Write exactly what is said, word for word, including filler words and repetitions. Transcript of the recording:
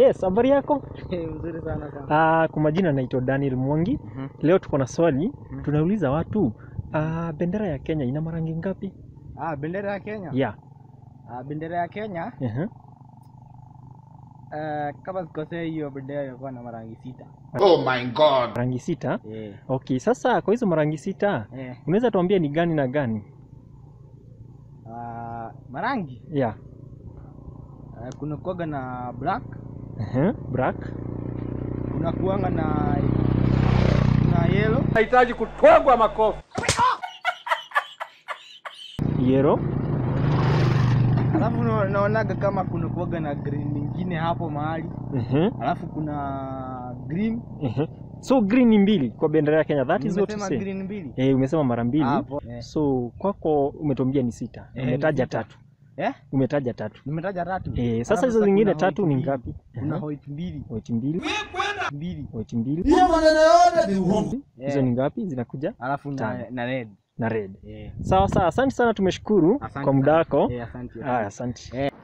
Yes, habari yako? Mzuri sana sana. Ah, kwa majina naitwa Daniel Mwangi. Mm -hmm. Leo tuko na swali. Mm -hmm. Tunauliza watu, ah, bendera ya Kenya ina marangi ngapi? Ah, bendera ya Kenya? Yeah. Ah, bendera ya Kenya? Uh -huh. Uh, kama sikosea hiyo bendera ilikuwa na marangi sita. Oh my god. Marangi sita? Yeah. Okay, sasa kwa hizo marangi sita, yeah. Unaweza tuambia ni gani na gani? Ah, uh, marangi? Yeah. Uh, kuna kuwaga na black. Uh -huh. Black. Kuna kuwaga na na yellow. Nahitaji kutwagwa makofi. Yellow. Alafu naonaga kama kuna kuwaga na green nyingine hapo mahali. Uh -huh. Alafu kuna green. Uh -huh. So green ni mbili kwa bendera ya Kenya. That is what you say. Umesema green mbili? Eh, umesema mara mbili. Yeah. So kwako umetuambia ni sita. Eh, umetaja tatu. Eh? Umetaja tatu. Nimetaja tatu. Eh, sasa hizo zingine tatu ni ngapi? Kuna white mbili. White mbili. Mbili. White mbili. Hiyo maneno yote ni uongo. Hizo ni ngapi zinakuja? Alafu na, na red. Na red. Yeah. Sawa sawa, asante sana, tumeshukuru kwa muda wako. Yeah, asante. Ah, asante. Yeah.